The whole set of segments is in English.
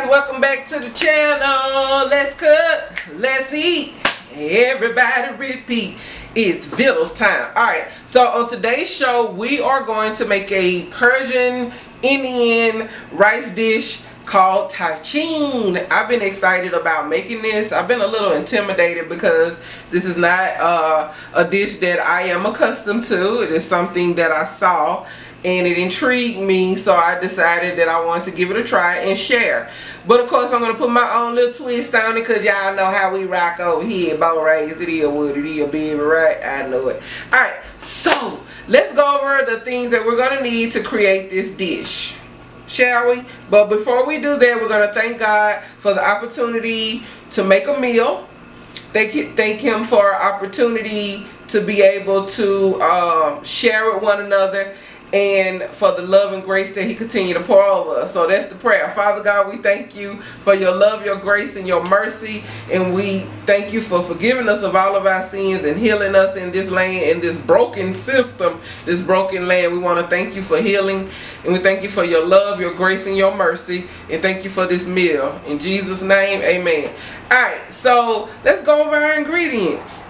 welcome back to the channel. Let's cook, let's eat, everybody repeat. It's Beauxs time. Alright, so on today's show we are going to make a Persian Indian rice dish called Tahchin. I've been excited about making this. I've been a little intimidated because this is not a dish that I am accustomed to. It is something that I saw and it intrigued me, so I decided that I wanted to give it a try and share. But of course I'm going to put my own little twist on it because y'all know how we rock over here. Bow raised, it is what it is, baby, right? I know it. Alright, so let's go over the things that we're going to need to create this dish, shall we? But before we do that, we're going to thank God for the opportunity to make a meal. Thank him for our opportunity to be able to share with one another, and for the love and grace that he continue to pour over us. So that's the prayer. Father God, we thank you for your love, your grace, and your mercy, and we thank you for forgiving us of all of our sins and healing us in this land, in this broken system, this broken land. We want to thank you for healing, and we thank you for your love, your grace, and your mercy, and thank you for this meal. In Jesus' name, amen. Alright, so let's go over our ingredients.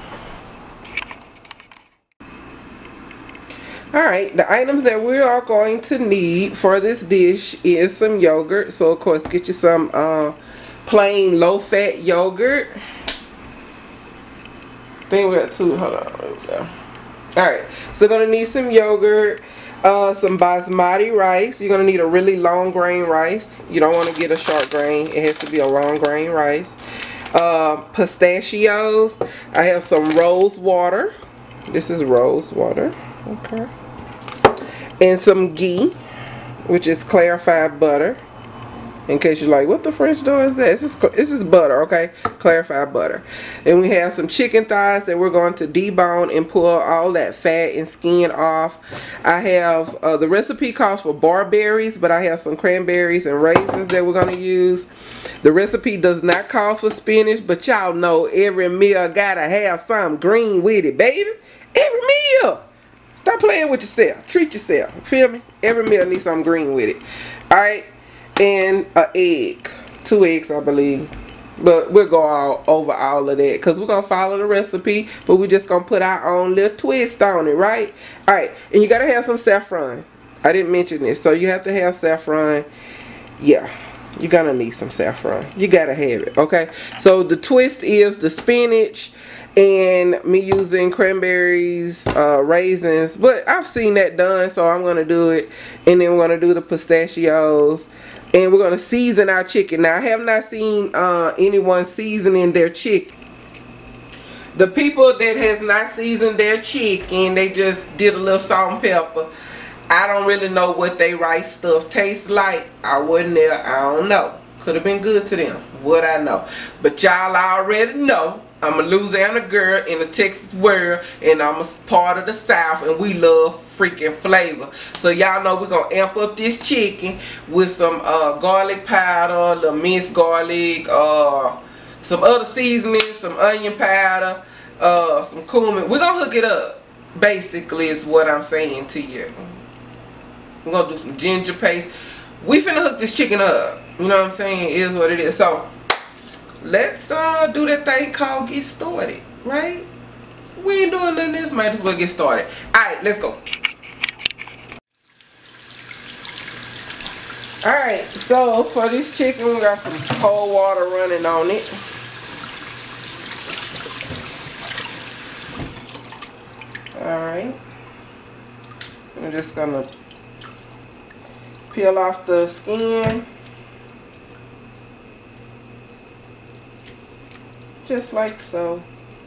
Alright, the items that we are going to need for this dish is some yogurt. So of course get you some plain low-fat yogurt. I think we got two. Hold on. Alright, so we're going to need some yogurt, some basmati rice. You're going to need a really long grain rice. You don't want to get a short grain. It has to be a long grain rice. Pistachios. I have some rose water. This is rose water. Okay. And some ghee, which is clarified butter. In case you're like, what the French door is that? This is butter, okay? Clarified butter. And we have some chicken thighs that we're going to debone and pull all that fat and skin off. I have, the recipe calls for barberries, but I have some cranberries and raisins that we're going to use. The recipe does not call for spinach, but y'all know every meal gotta have some green with it, baby. Every meal. Stop playing with yourself. Treat yourself. Feel me? Every meal needs some green with it. Alright. And an egg. 2 eggs, I believe. But we'll go over all of that because we're going to follow the recipe. But we're just going to put our own little twist on it, right? Alright. And you got to have some saffron. I didn't mention this. So you have to have saffron. Yeah. You're going to need some saffron. You got to have it. Okay. So the twist is the spinach and me using cranberries, raisins, but I've seen that done, so I'm going to do it. And then we're going to do the pistachios, and we're going to season our chicken. Now I have not seen anyone seasoning their chicken. The people that has not seasoned their chicken, they just did a little salt and pepper. I don't really know what they rice stuff tastes like. I wasn't there. I don't know. Could have been good to them. What I know. But y'all already know I'm a Louisiana girl in the Texas world, and I'm a part of the South, and we love freaking flavor. So y'all know we're going to amp up this chicken with some garlic powder, a little minced garlic, some other seasonings, some onion powder, some cumin. We're going to hook it up, basically, is what I'm saying to you. We're going to do some ginger paste. We finna hook this chicken up. You know what I'm saying? It is what it is. So let's do that thing called get started, right? We ain't doing nothing else, might as well get started. Alright, let's go. Alright, so for this chicken we got some cold water running on it. Alright. I'm just gonna peel off the skin. Just like so.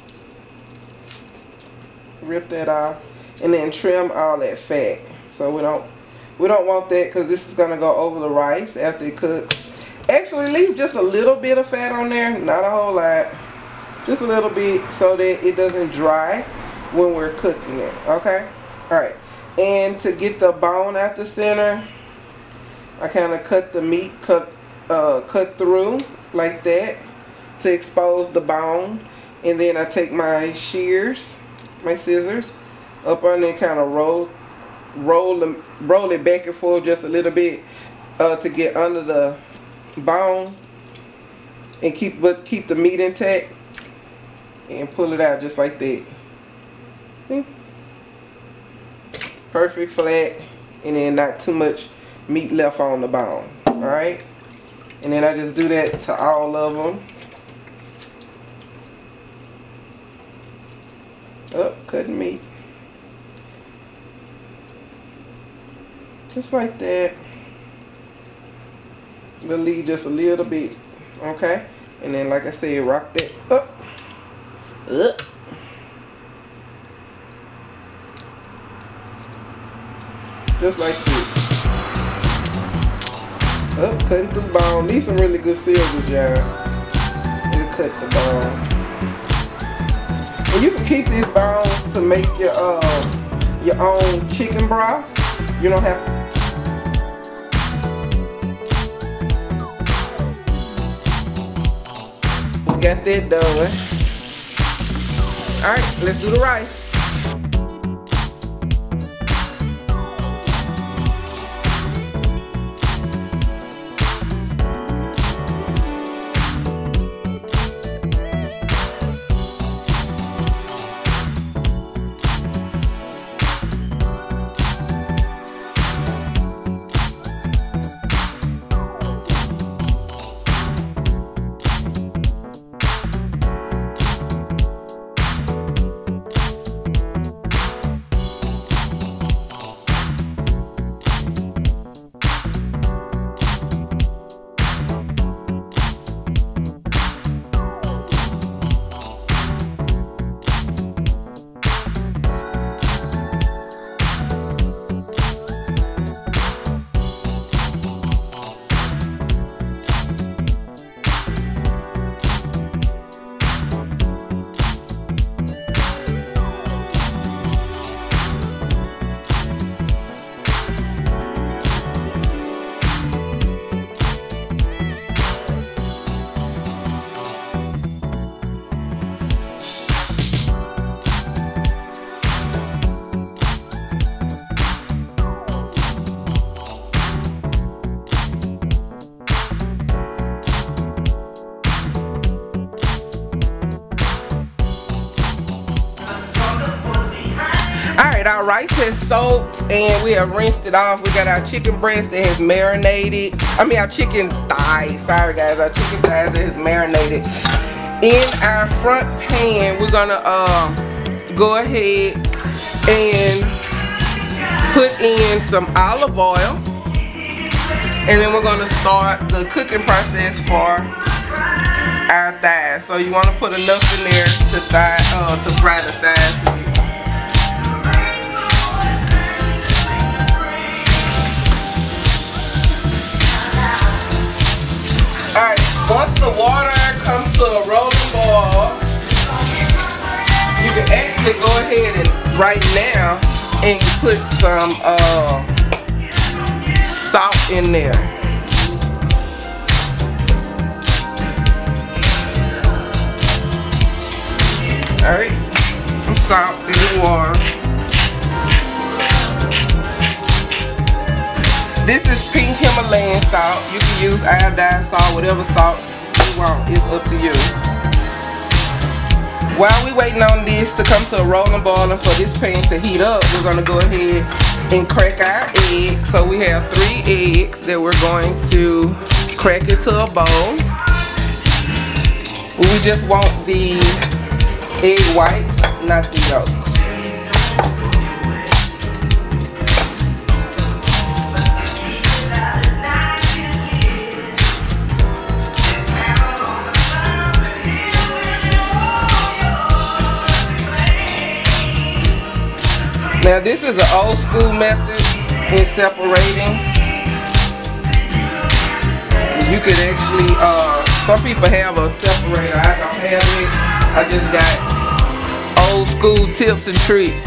Rip that off and then trim all that fat. So we don't want that because this is gonna go over the rice after it cooks. Actually leave just a little bit of fat on there, not a whole lot. Just a little bit so that it doesn't dry when we're cooking it. Okay? Alright. And to get the bone out the center, I kinda cut the meat cut through like that to expose the bone, and then I take my shears, my scissors, up on there, kind of roll it back and forth just a little bit to get under the bone and keep the meat intact, and pull it out just like that. See? Perfect flat, and then not too much meat left on the bone. Alright, and then I just do that to all of them. Up, cutting meat. Just like that. We'll leave just a little bit. Okay? And then, like I said, rock that up. Up. Just like this. Up, cutting through bone. These some really good silvers, y'all. It'll cut the bone. And you can keep these bones to make your own chicken broth. You don't have to. We got that done. Alright, let's do the rice. Alright, our rice has soaked and we have rinsed it off. We got our chicken breast that has marinated. Our chicken thighs. Sorry guys, our chicken thighs that has marinated. In our front pan, we're gonna go ahead and put in some olive oil. And then we're gonna start the cooking process for our thighs. So you wanna put enough in there to fry the thighs. Alright, once the water comes to a rolling boil, you can actually go ahead and right now and put some salt in there. Alright, some salt in the water. This is pink Himalayan salt. You can use iodine salt, whatever salt you want. It's up to you. While we waiting on this to come to a rolling boil and for this pan to heat up, we're going to go ahead and crack our eggs. So we have 3 eggs that we're going to crack into a bowl. We just want the egg whites, not the yolks. Now this is an old school method in separating. You could actually, some people have a separator. I don't have it. I just got old school tips and tricks.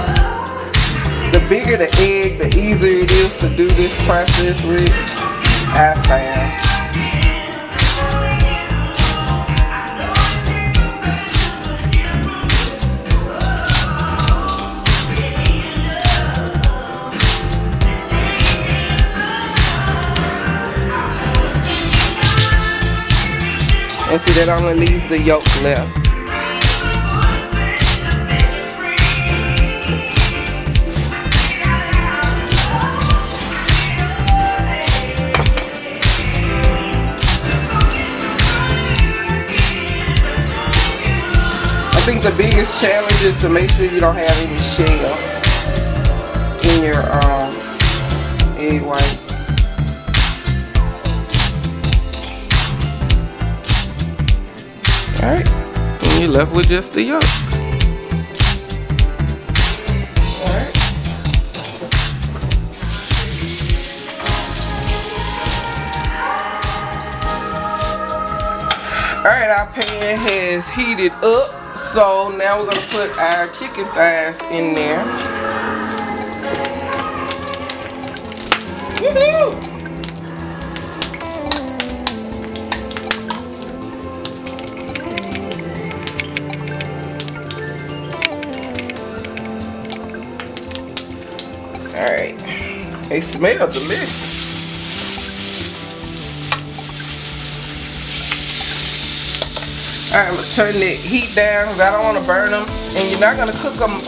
The bigger the egg, the easier it is to do this process with. I found. And see, that only leaves the yolk left. I think the biggest challenge is to make sure you don't have any shell in your egg white. Alright, and you're left with just the yolk. Alright. Alright, our pan has heated up. So now we're going to put our chicken thighs in there. Woohoo! Alright, they smell delicious. Alright, I'm going to turn the heat down because I don't want to burn them. And you're not going to cook them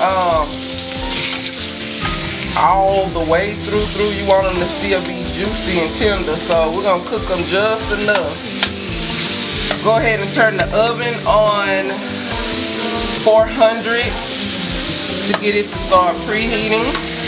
all the way through. You want them to still be juicy and tender. So we're going to cook them just enough. Go ahead and turn the oven on 400 to get it to start preheating.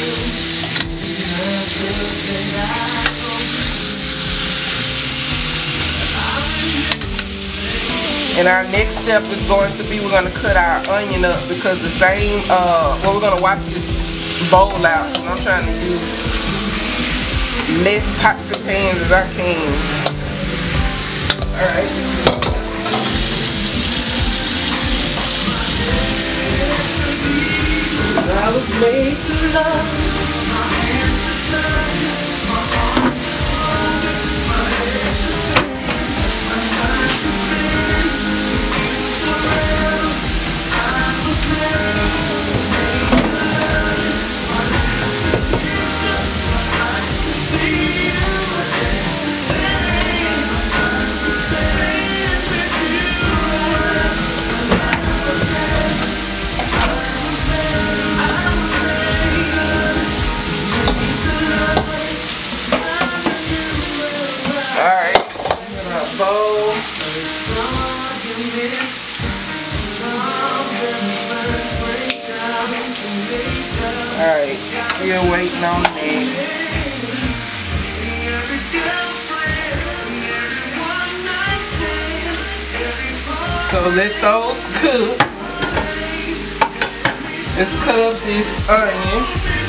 And our next step is going to be, we're going to cut our onion up because the same, well, we're going to wash this bowl out. And I'm trying to use less pots and pans as I can. Alright. I was made to love. Alright, still waiting on that. So let those cook. Let's cut up this onion.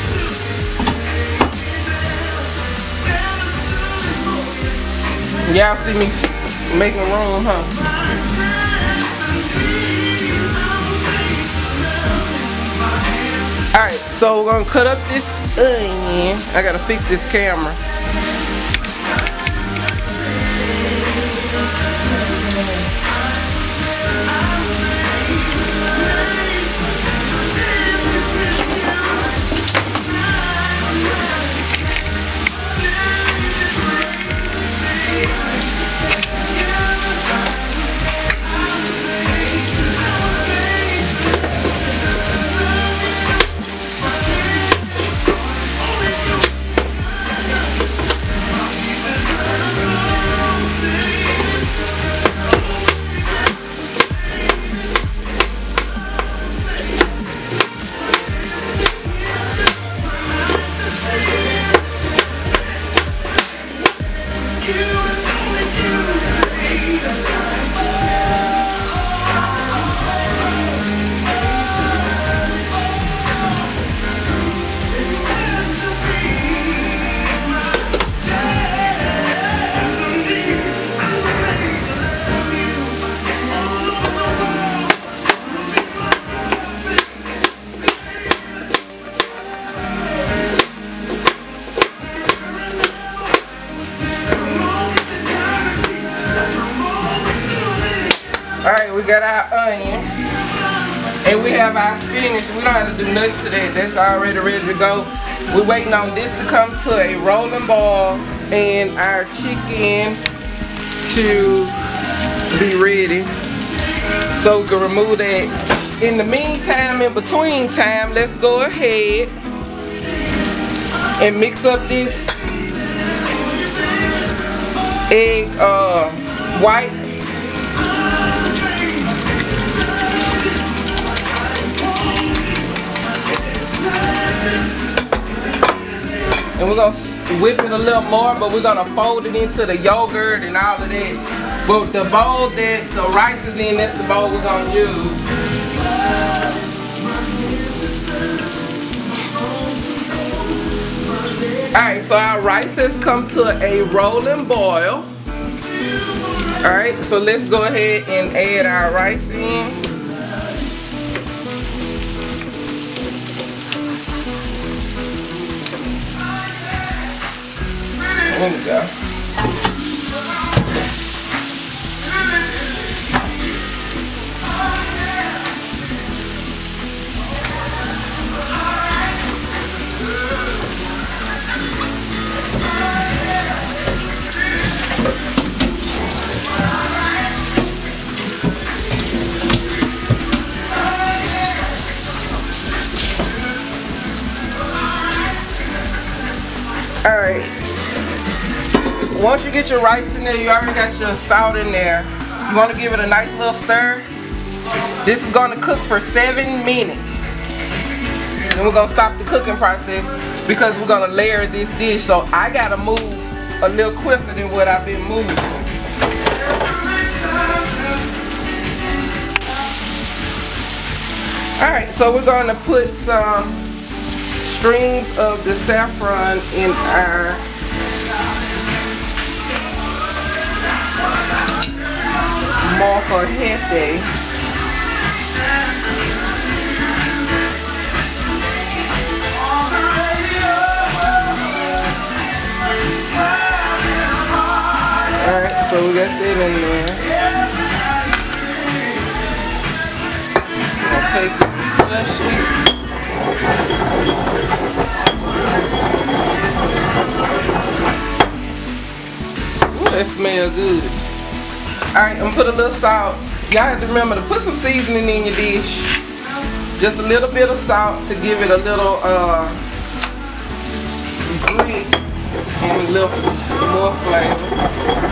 Y'all see me making room, huh? Alright, so we're gonna cut up this onion. I gotta fix this camera. we got our onion. And we have our spinach. We don't have to do nothing to that. That's already ready to go. We're waiting on this to come to a rolling boil and our chicken to be ready. So we can remove that. In the meantime, in between time, let's go ahead and mix up this egg white. And we're gonna whip it a little more, but we're gonna fold it into the yogurt and all of that. But the bowl that the rice is in, that's the bowl we're gonna use. Alright, so our rice has come to a rolling boil. Alright, so let's go ahead and add our rice in. There we go. Alright, once you get your rice in there, you already got your salt in there. You want to give it a nice little stir. This is going to cook for 7 minutes. Then we're going to stop the cooking process because we're going to layer this dish. So I got to move a little quicker than what I've been moving. Alright, so we're going to put some strings of the saffron in our molcajete. Alright, so we got that in there. I'll take it, flush it. Ooh, that smells good. Alright, I'm gonna put a little salt. Y'all have to remember to put some seasoning in your dish. Just a little bit of salt to give it a little grit and a little more flavor.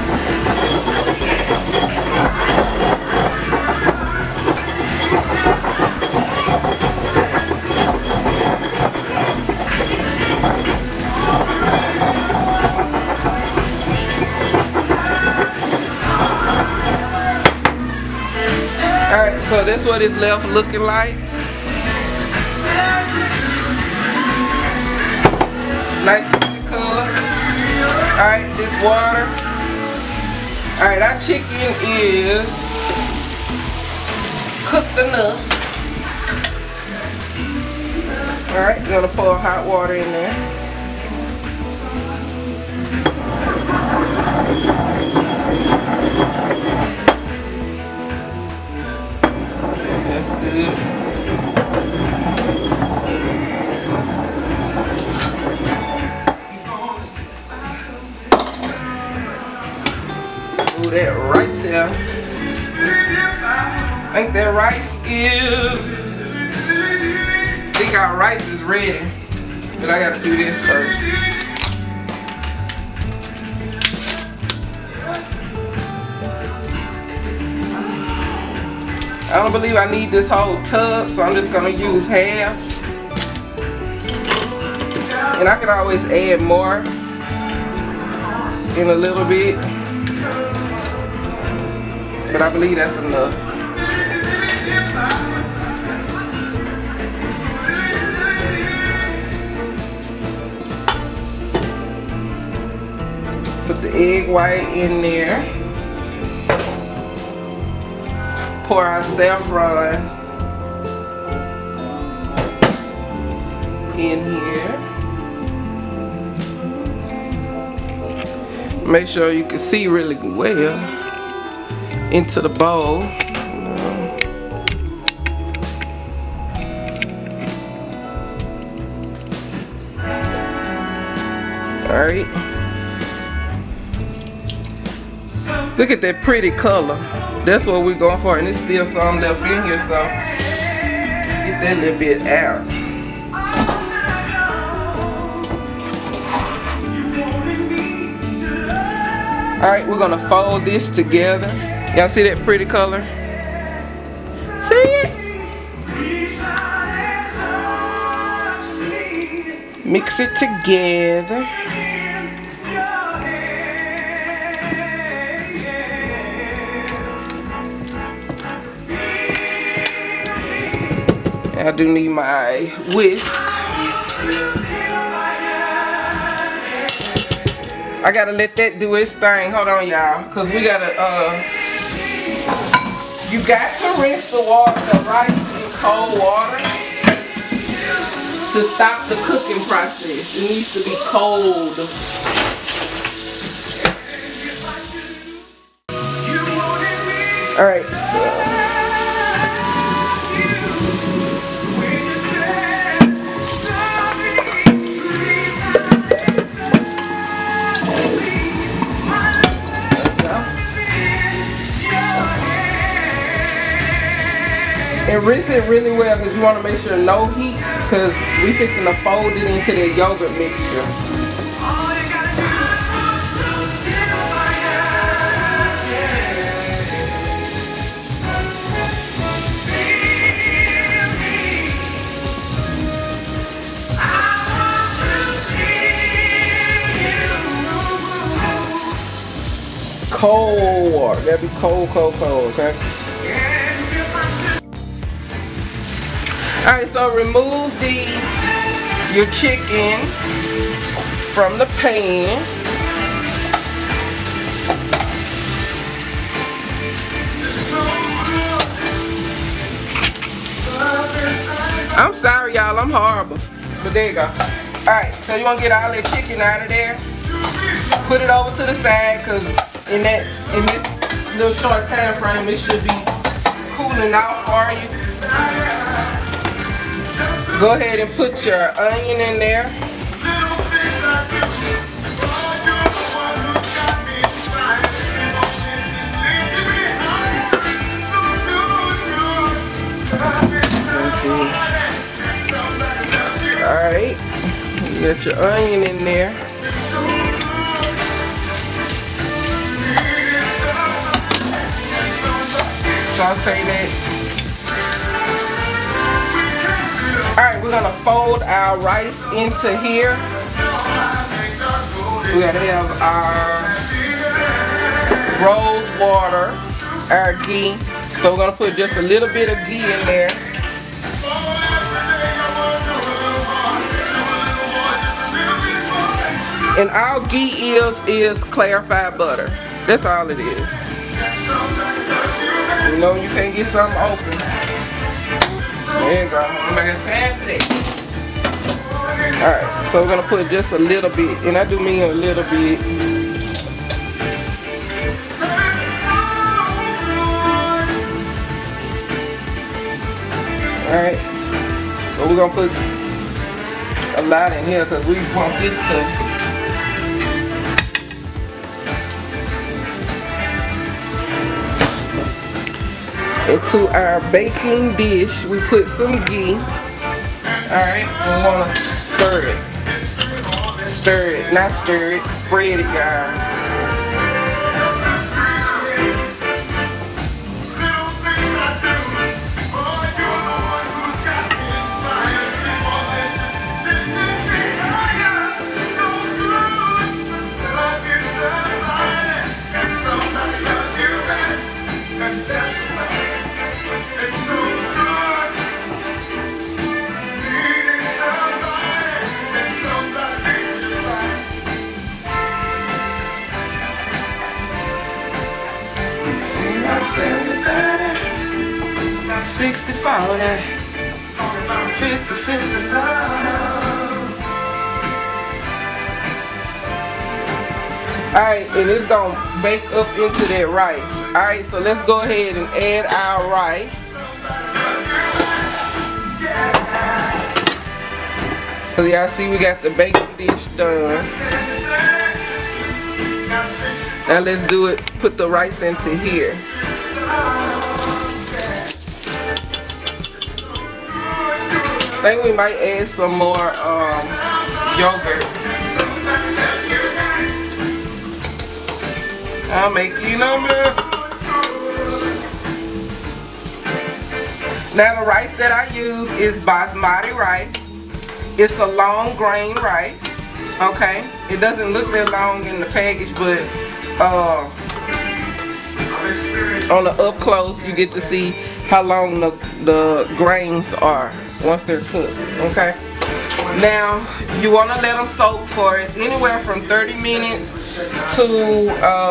Alright, so that's what it's left looking like. Nice pretty color. Alright, this water. Alright, our chicken is cooked enough. Alright, I'm gonna pour hot water in there. Ooh, that right there. I think that rice is. I think our rice is ready, but I gotta do this first. I don't believe I need this whole tub, so I'm just gonna use half. And I can always add more in a little bit, but I believe that's enough. Put the egg white in there. Pour our saffron in here. Make sure you can see really well into the bowl. Alright. Look at that pretty color. That's what we're going for, and there's still some left in here, so get that little bit out. Alright, we're gonna fold this together. Y'all see that pretty color? See it? Mix it together. I do need my whisk. I gotta let that do its thing. Hold on, y'all, cause we gotta you got to rinse the rice in cold water to stop the cooking process. It needs to be cold. Alright, so and rinse it really well because you want to make sure no heat, because we fixing to fold it into the yogurt mixture. Cold water. Gotta be cold, cold, cold, okay? Alright, so remove your chicken from the pan. I'm sorry, y'all, I'm horrible. But there you go. Alright, so you want to get all that chicken out of there. Put it over to the side, because in this little short time frame, it should be cooling out for you. Go ahead and put your onion in there. Alright, you got your onion in there. Saute that. Alright, we're gonna fold our rice into here. We gotta have our rose water, our ghee. So we're gonna put just a little bit of ghee in there. And all ghee is clarified butter. That's all it is. You know, you can't get something open. There you go. Alright, so we're gonna put just a little bit, and I do mean a little bit. Alright, so we're gonna put a lot in here because we want this to into our baking dish. We put some ghee. Alright, we want to stir it. Stir it, not stir it, spread it, y'all. Alright, and it's gonna bake up into that rice. Alright, so let's go ahead and add our rice. So y'all see we got the baking dish done. Now let's do it, put the rice into here. I think we might add some more yogurt. I'll make you number. Now the rice that I use is Basmati rice. It's a long grain rice. Okay, it doesn't look that long in the package, but on the up close you get to see how long the grains are once they're cooked. Okay, now you want to let them soak for anywhere from 30 minutes to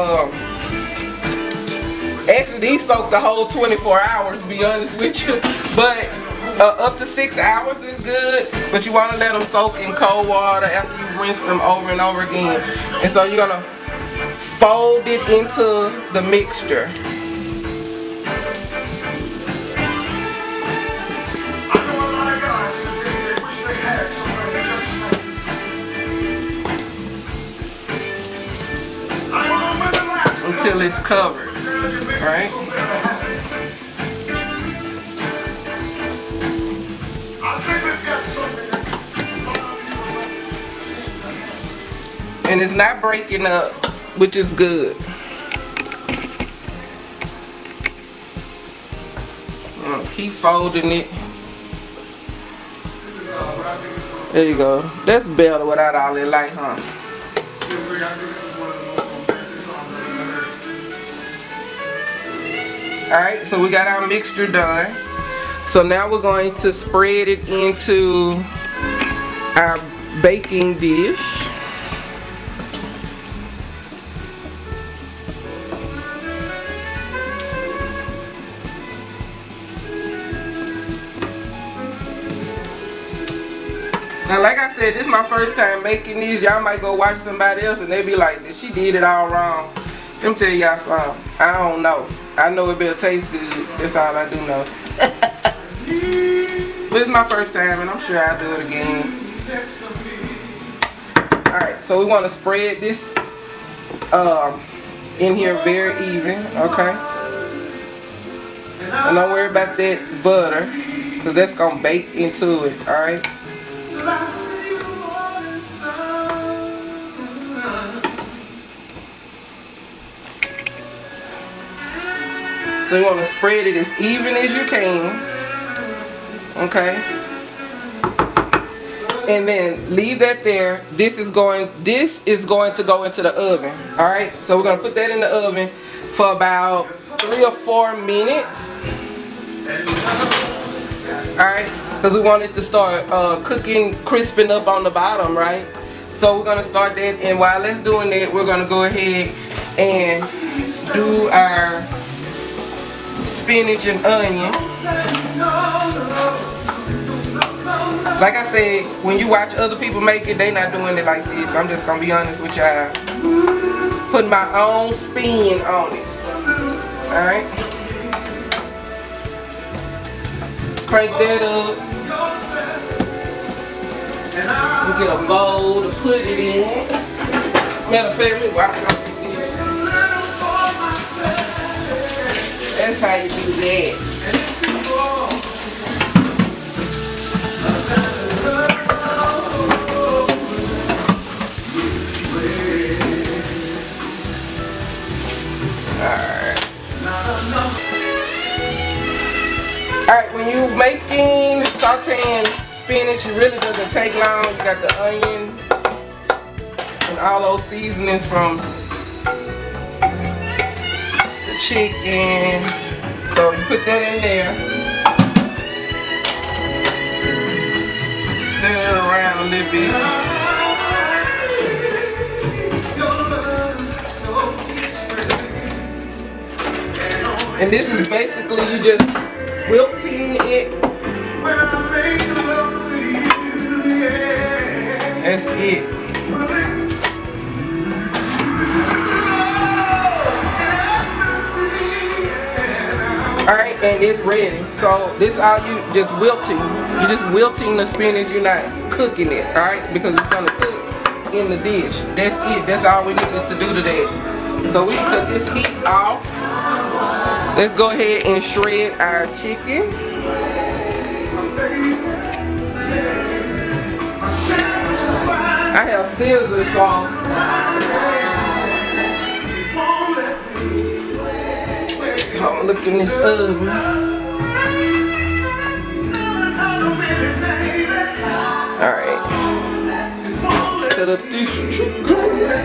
actually these soak the whole 24 hours, to be honest with you, but up to 6 hours is good, but you want to let them soak in cold water after you rinse them over and over again. And so you're going to fold it into the mixture. Until it's covered, right? And it's not breaking up, which is good. Keep folding it. There you go. That's better without all that light, huh? Alright, so we got our mixture done. So now we're going to spread it into our baking dish. Now, like I said, this is my first time making these. Y'all might go watch somebody else and they be like, she did it all wrong. Let me tell y'all something. I don't know. I know it better taste good. That's all I do know. This is my first time and I'm sure I'll do it again. Alright, so we want to spread this in here very even, okay? And don't worry about that butter, because that's going to bake into it, alright? So you want to spread it as even as you can, okay? And then leave that there. This is going to go into the oven, all right? So we're going to put that in the oven for about 3 or 4 minutes, all right? Because we want it to start cooking, crisping up on the bottom, right? So we're going to start that, and while that's doing that, we're going to go ahead and do our spinach and onion. Like I said, when you watch other people make it, they not doing it like this. I'm just going to be honest with y'all. Putting my own spin on it. Alright? Crank that up. We get a bowl to put it in. Matter of fact, we watch something. That's how you do that. Alright, when you're making, sauteing spinach, it really doesn't take long. You got the onion and all those seasonings from the chicken. So you put that in there. Stir it around a little bit. And this is basically you just wilting it. That's it. Alright, and it's ready. So this is all you just wilting. You're just wilting the spinach, you're not cooking it, alright? Because it's gonna cook in the dish. That's it. That's all we needed to do today. So we can cut this heat off. Let's go ahead and shred our chicken. I have scissors, so I'm looking this oven. Alright. Cut up this chicken.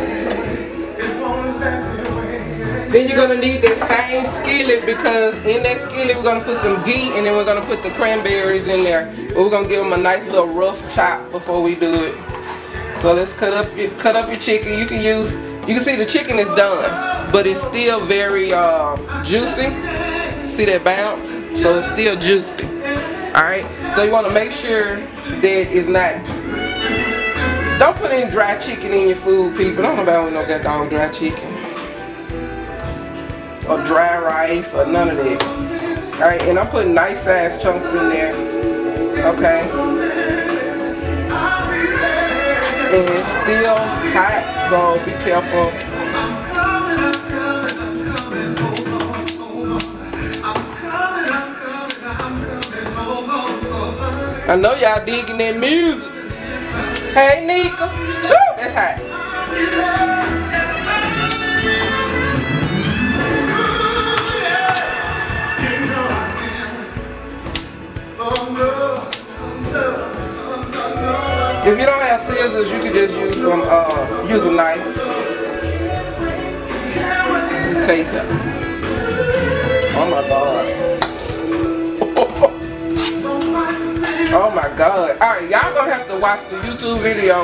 Then you're gonna need that same skillet, because in that skillet we're gonna put some ghee and then we're gonna put the cranberries in there. But we're gonna give them a nice little rough chop before we do it. So let's cut up your chicken. You can see the chicken is done, but it's still very juicy. See that bounce? So it's still juicy. Alright, so you want to make sure that it's not. Don't put any dry chicken in your food, people. Don't nobody know that dog dry chicken or dry rice or none of that. Alright, and I'm putting nice size chunks in there. Okay. And it's still hot, so be careful. I know y'all digging that music. Hey Nika, shoo, that's hot. If you don't have scissors, you can just use some, use a knife. Taste it. Oh my God. Oh my God. Alright, y'all gonna have to watch the YouTube video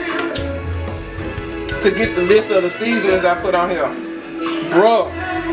to get the list of the seasonings I put on here. Bruh.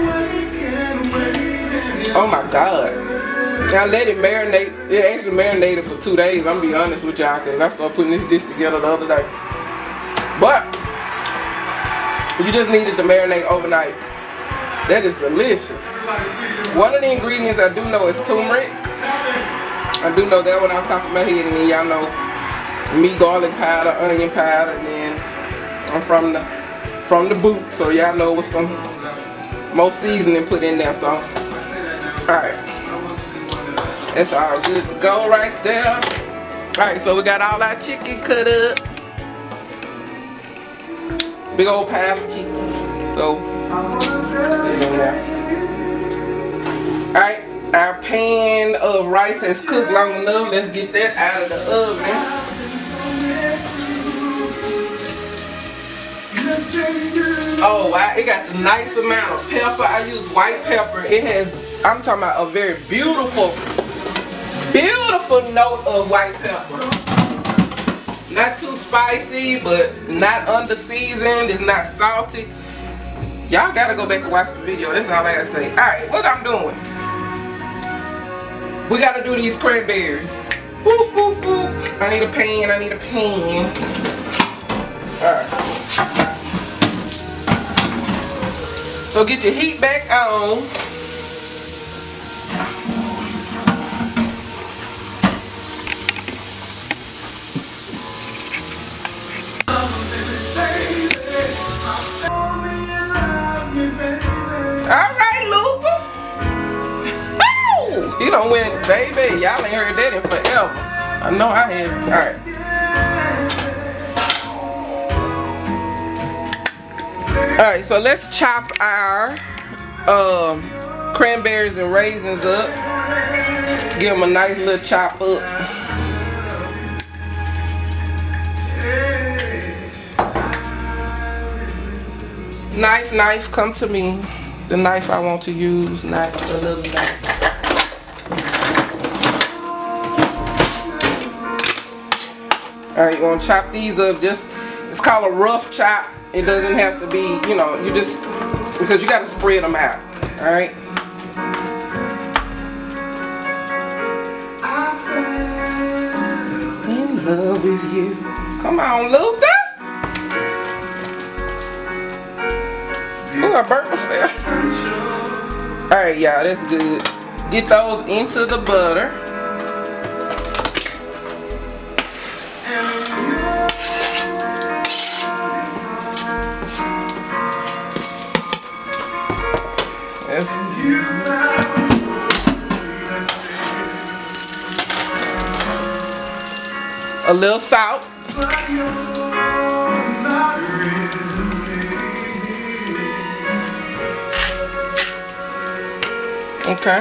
Oh my God. I let it marinate. It actually marinated for 2 days. I'm gonna be honest with y'all, because I started putting this dish together the other day. But you just needed to marinate overnight. That is delicious. One of the ingredients I do know is turmeric. I do know that one off the top of my head, and then y'all know me, garlic powder, onion powder, and then I'm from the Beauxs, so y'all know with some more seasoning put in there. So alright. That's all good to go right there. Alright, so we got all our chicken cut up. Big old pile of chicken. So, get in there. Alright, our pan of rice has cooked long enough. Let's get that out of the oven. Oh wow, it got the nice amount of pepper. I use white pepper. It has, I'm talking about a very beautiful note of white pepper. Not too spicy, but not under seasoned. It's not salty. Y'all gotta go back and watch the video. That's all I gotta say. Alright, what I'm doing. We gotta do these cranberries. Boop, boop, boop. I need a pan. Alright. So get your heat back on. Alright, Luther. He done went, baby. Y'all ain't heard that in forever. I know I have. Alright. Alright, so let's chop our cranberries and raisins up. Give them a nice little chop up. Knife, come to me. The knife I want to use, not the little knife. Alright, you want to chop these up. Just, it's called a rough chop. It doesn't have to be, you know, you just, because you got to spread them out. Alright. In love with you. Come on, Luther. Ooh, I burnt myself. Alright, y'all, that's good. Get those into the butter. A little salt. Okay.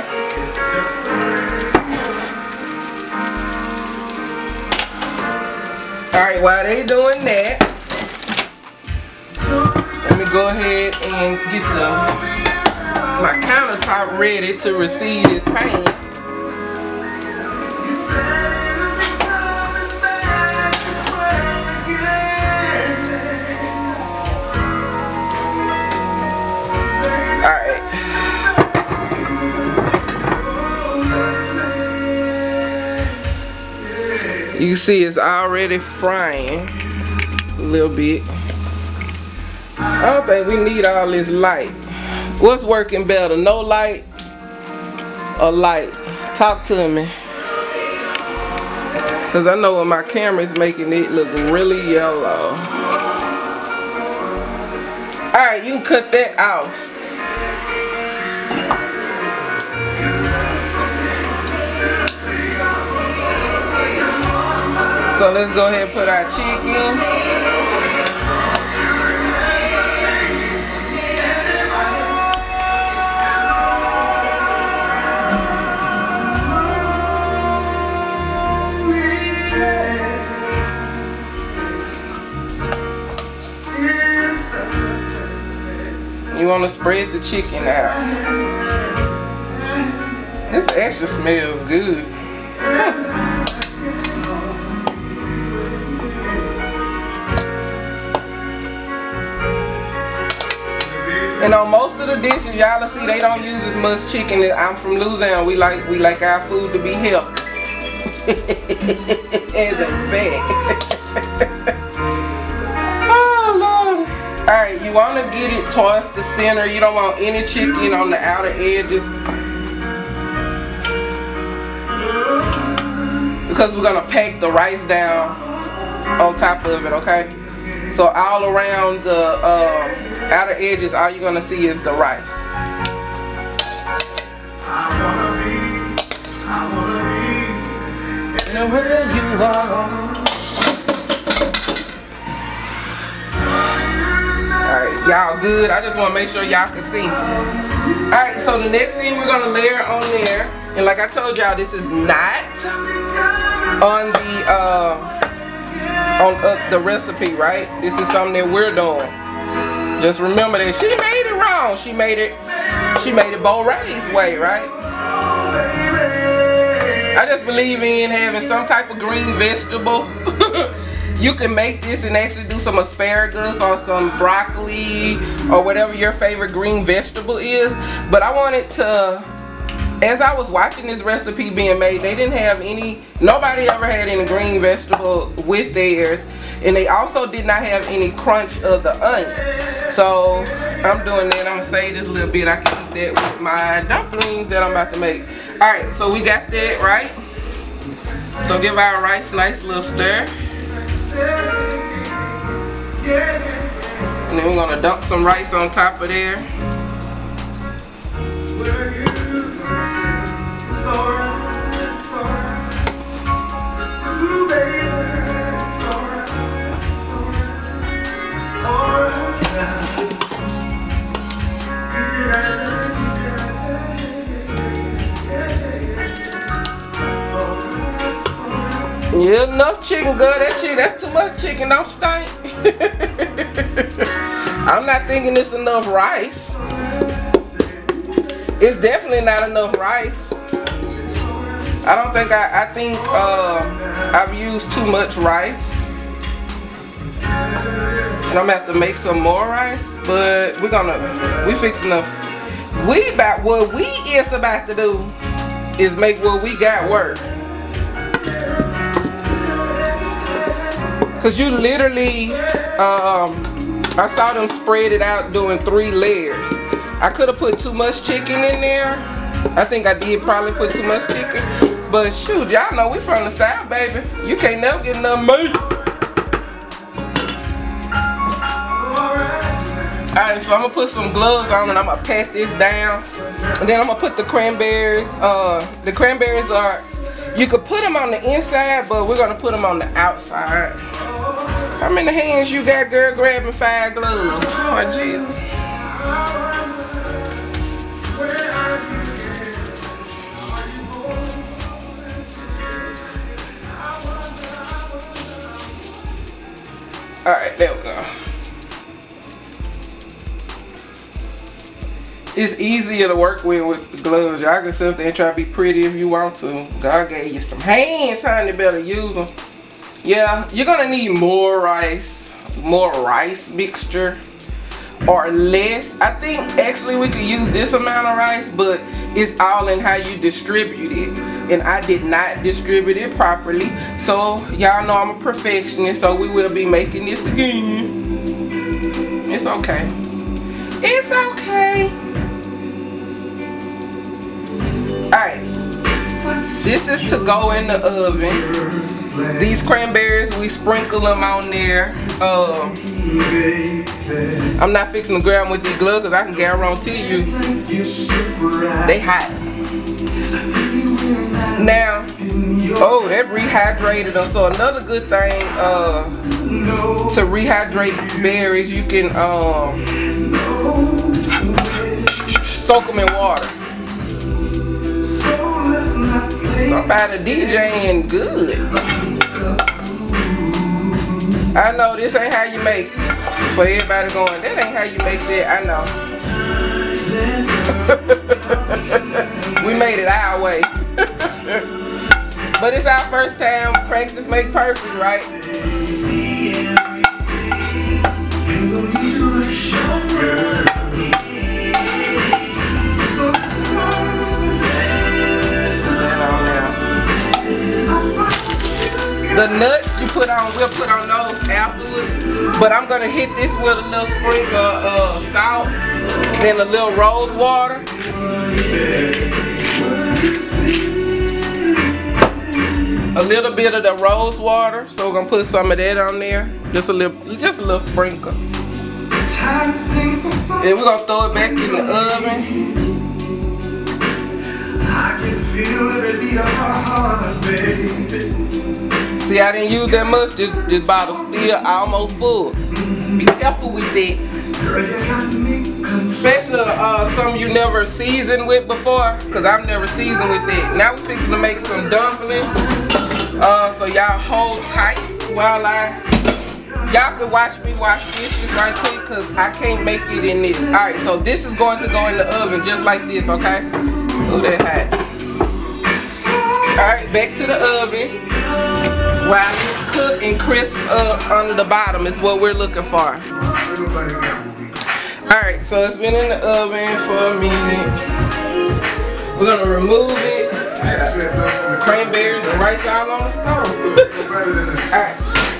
Alright, while they doing that, let me go ahead and get my countertop ready to receive this paint. You see it's already frying a little bit. I don't think we need all this light. What's working better, no light or light? Talk to me. Because I know when my camera is making it look really yellow. Alright, you can cut that off. So let's go ahead and put our chicken. You want to spread the chicken out. This actually smells good. And on most of the dishes, y'all will see they don't use as much chicken. I'm from Louisiana. We like our food to be healthy. And the fat. Oh Lord. Alright, you want to get it towards the center. You don't want any chicken on the outer edges. Because we're going to pack the rice down on top of it, okay? So all around the outer edges, all you're gonna see is the rice. Where you are. Alright, y'all good? I just want to make sure y'all can see. Alright, so the next thing we're gonna layer on there, and like I told y'all, this is not on the recipe, right? This is something that we're doing. Just remember that she made it wrong. She made it Beauxs way, right? I just believe in having some type of green vegetable. You can make this and actually do some asparagus or some broccoli or whatever your favorite green vegetable is. But I wanted to, as I was watching this recipe being made, they didn't have nobody ever had any green vegetable with theirs. And they also did not have any crunch of the onion. So I'm doing that. I'm gonna save this a little bit. I can eat that with my dumplings that I'm about to make. Alright, so we got that, right? So give our rice a nice little stir. And then we're gonna dump some rice on top of there. Yeah, enough chicken, girl. That's too much chicken, don't you think? I'm not thinking it's enough rice. It's definitely not enough rice. I don't think I think I've used too much rice. And I'm gonna have to make some more rice, but what we is about to do is make what we got work. Cause you literally, I saw them spread it out doing 3 layers. I could have put too much chicken in there. I think I did probably put too much chicken. But shoot, y'all know we from the South, baby. You can't never get enough meat. Alright, so I'm gonna put some gloves on and I'm gonna pat this down. And then I'm gonna put the cranberries. The cranberries are You could put them on the inside, but we're gonna put them on the outside. How many hands you got, girl, grabbing 5 gloves? Oh, Jesus. All right, there we go. It's easier to work with the gloves. Y'all can sit there and try to be pretty if you want to. God gave you some hands, honey. Better use them. Yeah, you're gonna need more rice mixture, or less. I think actually we could use this amount of rice, but it's all in how you distribute it. And I did not distribute it properly. So y'all know I'm a perfectionist, so we will be making this again. It's okay. It's okay. Alright. This is to go in the oven. These cranberries, we sprinkle them on there. I'm not fixing to grab them with these gloves because I can guarantee you they hot. Now, oh, that rehydrated them. So another good thing to rehydrate berries, you can soak them in water. Somebody DJing good. I know this ain't how you make. For everybody going, that ain't how you make that. I know. We made it our way. But it's our first time. Practice make perfect, right? The nuts you put on, we'll put on those afterwards. But I'm gonna hit this with a little sprinkle of salt, then a little rose water. A little bit of the rose water, so we're gonna put some of that on there. Just a little sprinkle. And we're gonna throw it back in the oven. I can feel the beat of my heart, baby. See, I didn't use that much. This bottle still almost full. Be careful with that. Especially some you never seasoned with before, because I've never seasoned with that. Now we're fixing to make some dumplings. So y'all hold tight while y'all can watch me wash dishes right quick, because I can't make it in this. Alright, so this is going to go in the oven just like this, okay? Oh, that hot. Alright, back to the oven. While it cook and crisp up under the bottom is what we're looking for. Alright, so it's been in the oven for a minute. We're gonna remove it. Cranberries and rice all on the stove. Alright.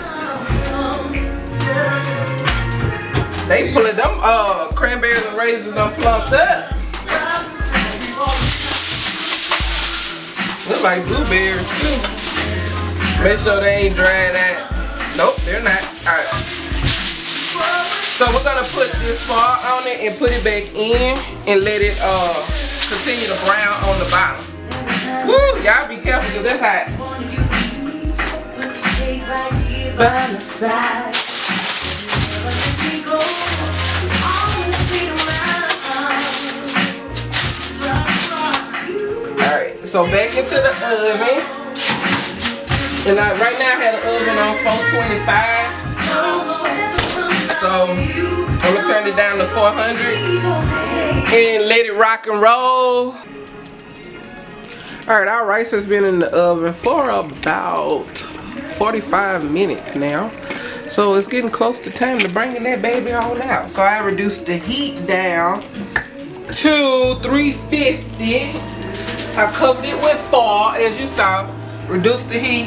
They pulling them cranberries and raisins done plumped up. Look like blueberries too. Make sure they ain't dried out. Nope, they're not. Alright. So we're gonna put this far on it and put it back in and let it continue to brown on the bottom. Woo! Y'all be careful because that's hot. By the side. Alright, so back into the oven. And right now I had the oven on 425. So I'm gonna turn it down to 400 and let it rock and roll. Alright, our rice has been in the oven for about 45 minutes now. So it's getting close to time to bringing that baby on out. So I reduced the heat down to 350. I covered it with foil, as you saw. Reduce the heat.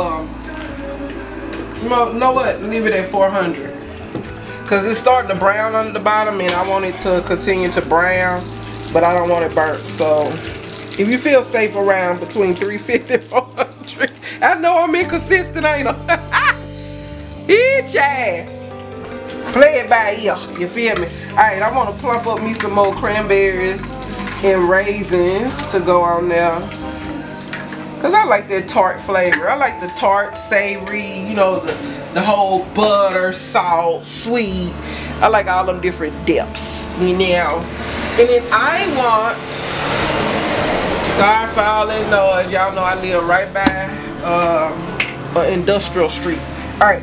You know what? Leave it at 400. Because it's starting to brown under the bottom and I want it to continue to brown, but I don't want it burnt. So if you feel safe around between 350 and 400, I know I'm inconsistent, ain't I? Each ass. Play it by ear. You feel me? Alright, I want to plump up me some more cranberries and raisins to go on there. Cause I like that tart flavor. I like the tart, savory, you know, the whole butter, salt, sweet. I like all them different depths, you know. And then I want, sorry for all that noise, y'all know I live right by an industrial street. Alright.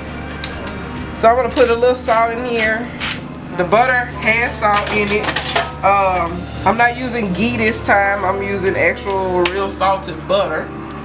So I'm gonna put a little salt in here. The butter has salt in it. I'm not using ghee this time. I'm using actual real salted butter.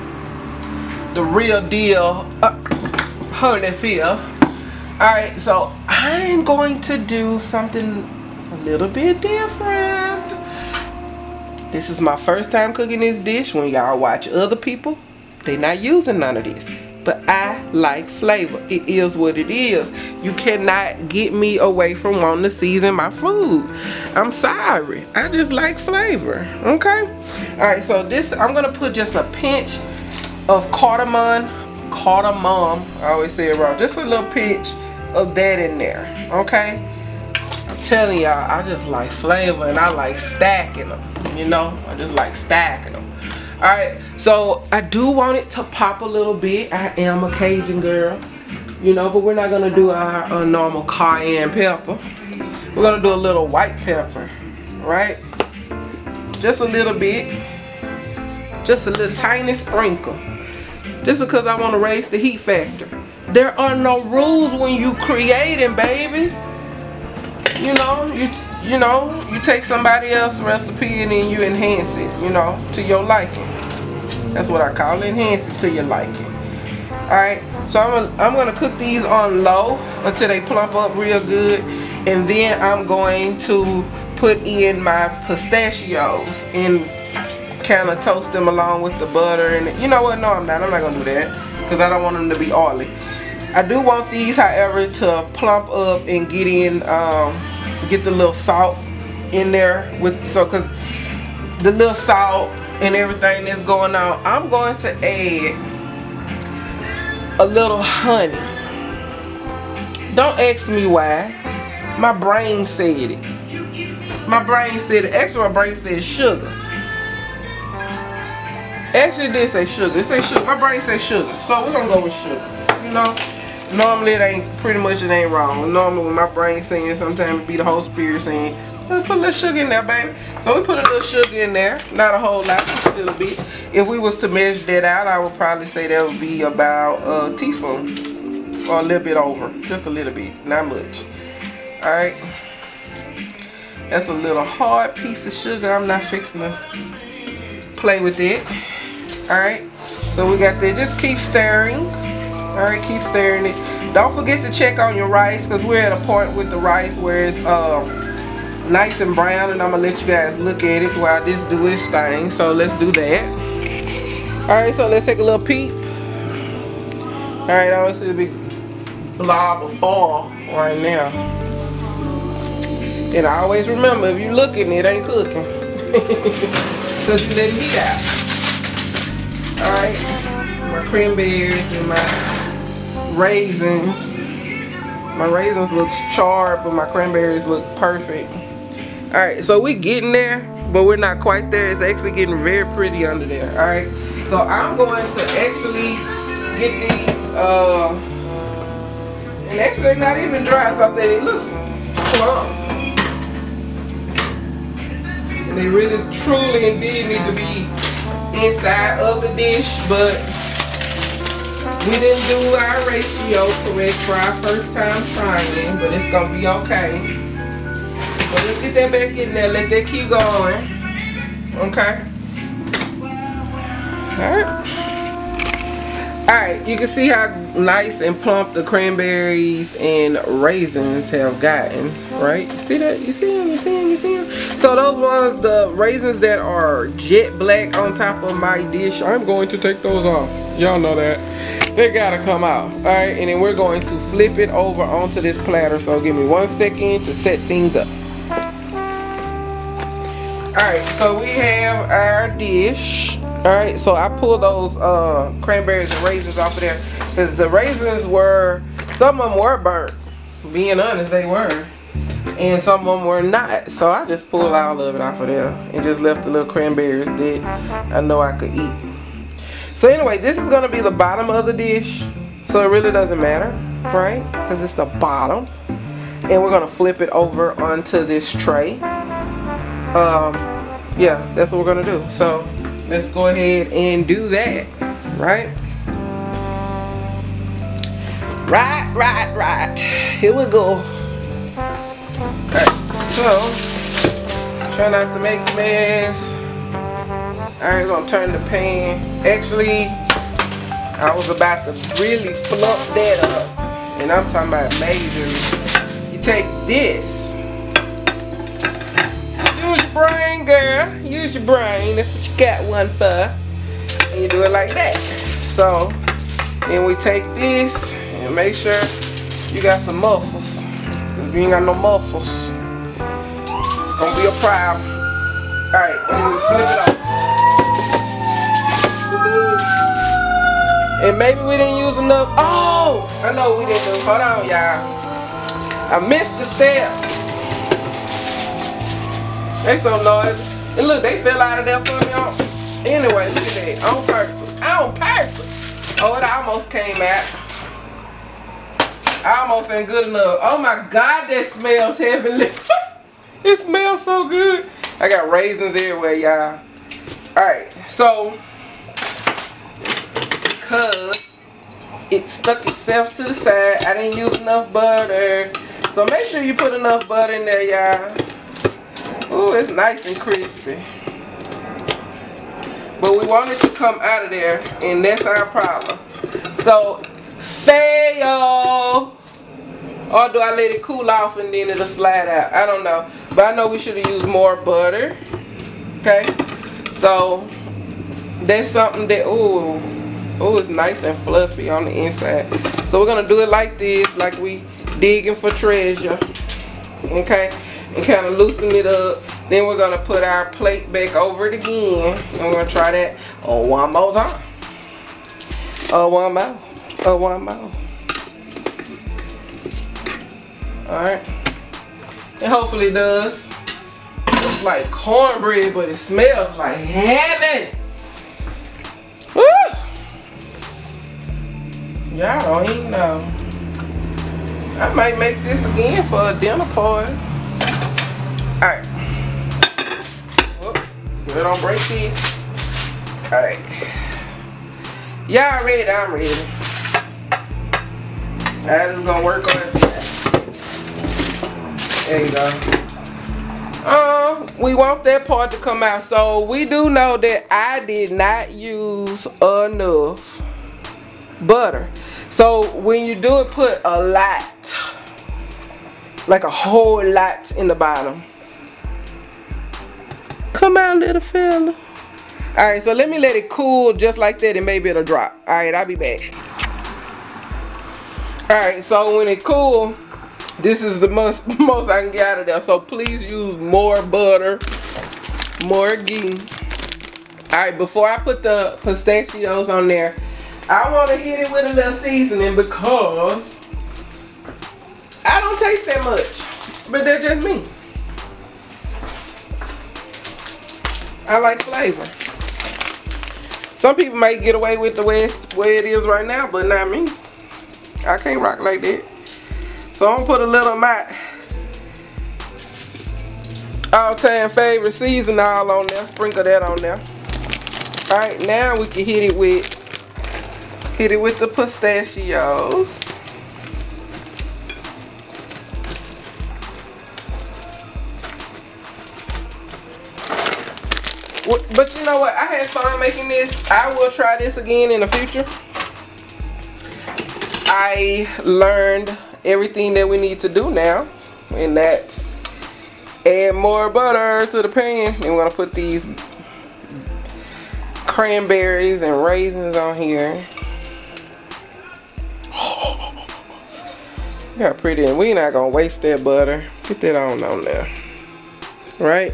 The real deal Holyfield. Alright, so I'm going to do something a little bit different. This is my first time cooking this dish. When y'all watch other people, they not using none of this. But I like flavor. It is what it is. You cannot get me away from wanting to season my food. I'm sorry. I just like flavor. Okay? Alright, so this, I'm going to put just a pinch of cardamom. I always say it wrong. Just a little pinch of that in there. Okay? I'm telling y'all, I just like flavor and I like stacking them. You know? I just like stacking them. Alright, so I do want it to pop a little bit. I am a Cajun girl, you know, but we're not going to do our normal cayenne pepper. We're going to do a little white pepper, right? Just a little bit. Just a little tiny sprinkle. Just because I want to raise the heat factor. There are no rules when you creating, baby. You know, you take somebody else's recipe and then you enhance it, you know, to your liking. That's what I call it, enhance it to your liking. Alright, so I'm gonna cook these on low until they plump up real good, and then I'm going to put in my pistachios and kind of toast them along with the butter. And you know what? No, I'm not gonna do that because I don't want them to be oily. I do want these, however, to plump up and get in, get the little salt in there with, so because the little salt and everything that's going on, I'm going to add a little honey. Don't ask me why. My brain said it. My brain said it. Actually, my brain said sugar. Actually, it did say sugar. It said sugar. My brain said sugar. So we're gonna go with sugar. You know. Normally it ain't, pretty much it ain't wrong. Normally when my brain saying, sometimes it be the whole spirit saying, let's put a little sugar in there, baby. So we put a little sugar in there. Not a whole lot, just a little bit. If we was to measure that out, I would probably say that would be about a teaspoon. Or a little bit over. Just a little bit. Not much. Alright. That's a little hard piece of sugar. I'm not fixing to play with it. Alright. So we got that. Just keep stirring. Alright, keep stirring it. Don't forget to check on your rice, because we're at a point with the rice where it's nice and brown, and I'm going to let you guys look at it while this do its thing. So let's do that. Alright, so let's take a little peep. Alright, I want to see a big blob of oil right now. And I always remember, if you looking, it ain't cooking. Because you let it heat out. Alright, my cranberries and my raisins. My raisins look charred, but my cranberries look perfect. Alright, so we're getting there, but we're not quite there. It's actually getting very pretty under there. Alright, so I'm going to actually get these, and actually they're not even dry. I thought they look plump. And they really, truly, indeed need to be inside of the dish, but we didn't do our ratio correct for our first time trying, but it's gonna be okay. So let's get that back in there, let that keep going. Okay. Alright, you can see how nice and plump the cranberries and raisins have gotten, right? You see that? You see them? You see them? You see them? So those ones, the raisins that are jet black on top of my dish, I'm going to take those off. Y'all know that. They gotta come out. Alright, and then we're going to flip it over onto this platter. So give me 1 second to set things up. Alright, so we have our dish. Alright, so I pulled those cranberries and raisins off of there, because the raisins were, some of them were burnt. Being honest, they were. And some of them were not. So I just pulled all of it off of there and just left the little cranberries that I know I could eat. So anyway, this is gonna be the bottom of the dish, so it really doesn't matter, right? Because it's the bottom. And we're gonna flip it over onto this tray. Yeah, that's what we're gonna do. So let's go ahead and do that, right? Right. Here we go. Alright, so try not to make a mess. Alright, gonna turn the pan. Actually, I was about to really flump that up. And I'm talking about majorly. You take this. Use your brain, girl. Use your brain. That's what you got one for. And you do it like that. So, then we take this and make sure you got some muscles. If you ain't got no muscles, it's gonna be a problem. Alright, then we flip it over. And maybe we didn't use enough. Oh, I know we didn't do. Hold on, y'all. I missed the step. They so noisy. And look, they fell out of there for me. Anyway, look at that. On purpose. On purpose. Oh, it almost came out. Almost ain't good enough. Oh my God, that smells heavenly. It smells so good. I got raisins everywhere, y'all. Alright, so because it stuck itself to the side, I didn't use enough butter. So make sure you put enough butter in there, y'all. Ooh, it's nice and crispy. But we want it to come out of there, and that's our problem. So, fail. Or do I let it cool off and then it'll slide out? I don't know. But I know we should have used more butter. Okay? So, that's something that, ooh, it's nice and fluffy on the inside. So we're going to do it like this, like we digging for treasure. Okay? And kind of loosen it up. Then we're going to put our plate back over it again. And we're going to try that one more time. One more. One more. Alright. And hopefully it does. It's like cornbread, but it smells like heaven. Woo! Y'all don't even know. I might make this again for a dinner party. Alright. We don't break this. Alright. Y'all ready? I'm ready. I'm just gonna work on it. There you go. We want that part to come out. So we do know that I did not use enough butter. So when you do it, put a lot. Like a whole lot in the bottom. Come out, little fella. Alright, so let me let it cool just like that and maybe it'll drop. Alright, I'll be back. Alright, so when it cool, this is the most I can get out of there. So please use more butter, more ghee. Alright, before I put the pistachios on there, I want to hit it with a little seasoning because I don't taste that much. But that's just me. I like flavor. Some people might get away with the way it is right now, but not me. I can't rock like that. So I'm gonna put a little of my all-time favorite seasoning all on there. Sprinkle that on there. Alright, now we can hit it with the pistachios. But you know what? I had fun making this. I will try this again in the future. I learned everything that we need to do now. And that's add more butter to the pan. And we're going to put these cranberries and raisins on here. Got pretty. And we're not going to waste that butter. Put that on there. Right?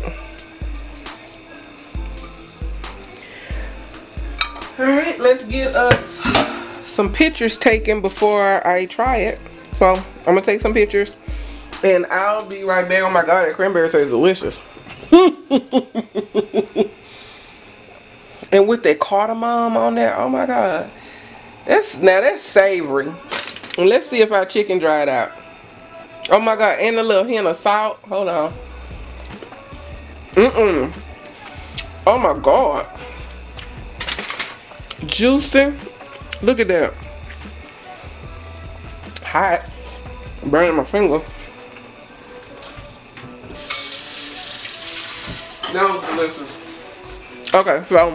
Alright, let's get us some pictures taken before I try it. So, I'm going to take some pictures. And I'll be right back. Oh my God, that cranberry tastes delicious. And with that cardamom on there, oh my God. That's savory. And let's see if our chicken dried out. Oh my God, and a little hint of salt. Hold on. Oh my God. Juicy. Look at that. Hot. Burning my finger. That was delicious. Okay, so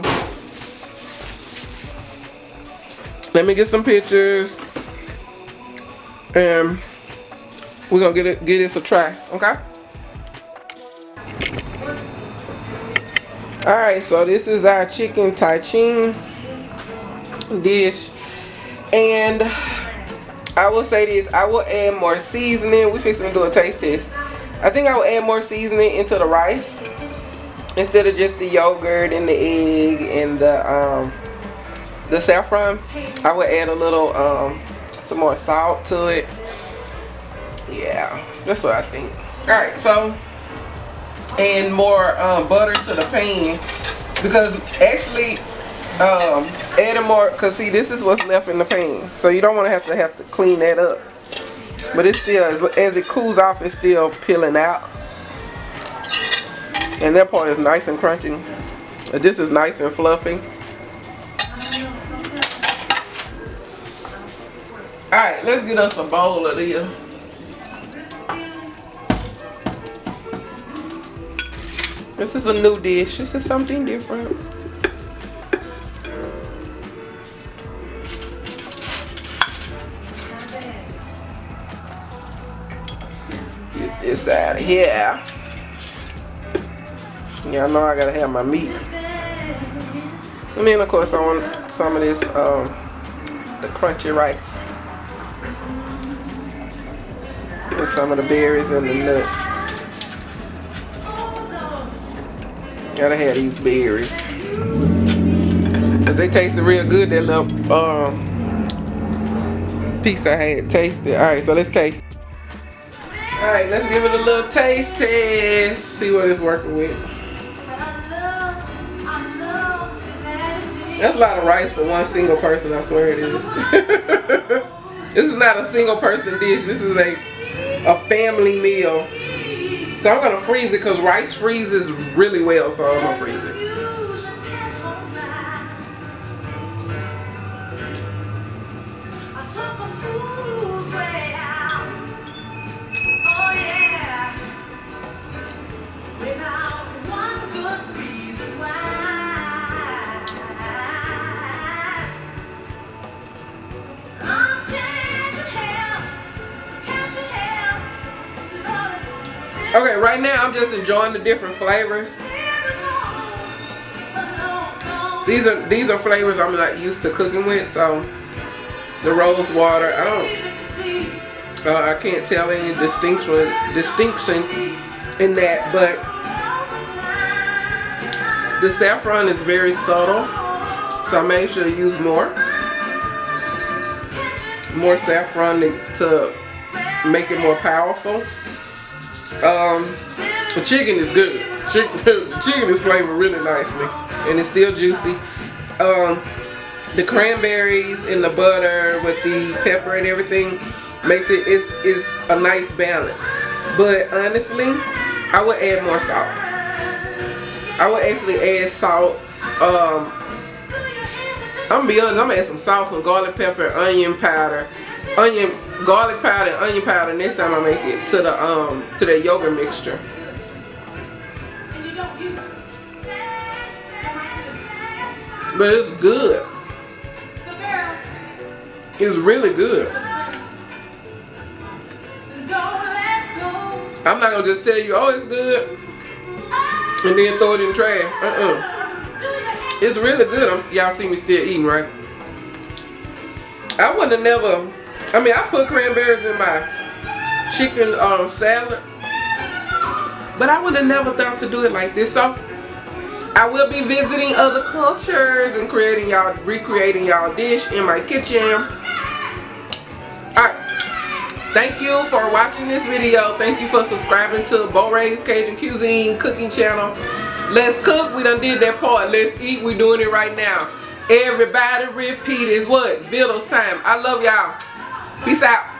let me get some pictures, and we're gonna give this a try. Okay. All right, so this is our chicken tahchin dish, and I will say this: I will add more seasoning. We fixing to do a taste test. I think I will add more seasoning into the rice instead of just the yogurt and the egg and the saffron. I would add a little some more salt to it. Yeah, that's what I think. All right, so and more butter to the pan, because actually adding more, because see, this is what's left in the pan, so you don't want to have to clean that up. But it's still, as it cools off, it's still peeling out. And that part is nice and crunchy. This is nice and fluffy. Alright, let's get us a bowl of this. This is a new dish. This is something different. Get this out of here. Yeah, I know I gotta have my meat. And then of course I want some of this, the crunchy rice. And some of the berries and the nuts. Gotta have these berries. Cause they tasted real good, that little piece I had tasted. Alright, so let's taste. Alright, let's give it a little taste test. See what it's working with. That's a lot of rice for one single person, I swear it is. This is not a single person dish. This is a family meal. So I'm gonna freeze it because rice freezes really well, so I'm gonna freeze it. Okay, right now I'm just enjoying the different flavors. These are flavors I'm not used to cooking with. So the rose water, I can't tell any distinction in that, but the saffron is very subtle, so I made sure to use more saffron to make it more powerful. The chicken is good. The chicken is flavored really nicely, and it's still juicy. The cranberries and the butter with the pepper and everything makes it's a nice balance. But honestly, I would add more salt. I would actually add salt. I'm gonna be honest, I'm gonna add some salt, some garlic pepper, onion powder, garlic powder and onion powder next time I make it to the yogurt mixture. But it's good. It's really good. I'm not gonna just tell you, oh, it's good, and then throw it in the trash. It's really good. Y'all see me still eating, right? I wouldn't have never. I mean, I put cranberries in my chicken salad, but I would have never thought to do it like this. So I will be visiting other cultures and recreating y'all dish in my kitchen. Alright, Thank you for watching this video. Thank you for subscribing to Beauxs Cajun Cuisine cooking channel. Let's cook. We done did that part. Let's eat. We doing it right now. Everybody repeat is what? Vittles time. I love y'all. Peace out.